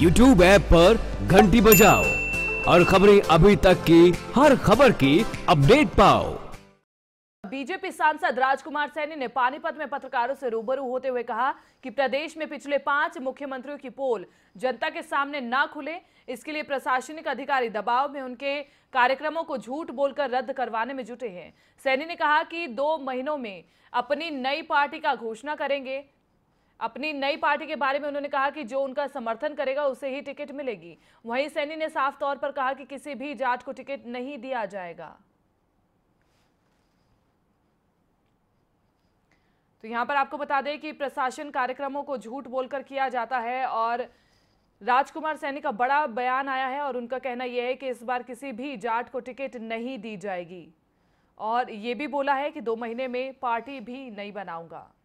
YouTube app पर घंटी बजाओ और खबरें अभी तक की हर खबर की अपडेट पाओ। बीजेपी सांसद राजकुमार सैनी ने पानीपत में पत्रकारों से रूबरू होते हुए कहा कि प्रदेश में पिछले 5 मुख्यमंत्रियों की पोल जनता के सामने ना खुले, इसके लिए प्रशासनिक अधिकारी दबाव में उनके कार्यक्रमों को झूठ बोलकर रद्द करवाने में जुटे हैं। सैनी ने कहा कि 2 महीनों में अपनी नई पार्टी का घोषणा करेंगे। अपनी नई पार्टी के बारे में उन्होंने कहा कि जो उनका समर्थन करेगा उसे ही टिकट मिलेगी। वहीं सैनी ने साफ तौर पर कहा कि किसी भी जाट को टिकट नहीं दिया जाएगा। तो यहां पर आपको बता दें कि प्रशासन कार्यक्रमों को झूठ बोलकर किया जाता है और राजकुमार सैनी का बड़ा बयान आया है और उनका कहना यह है कि इस बार किसी भी जाट को टिकट नहीं दी जाएगी और ये भी बोला है कि 2 महीने में पार्टी भी नहीं बनाऊंगा।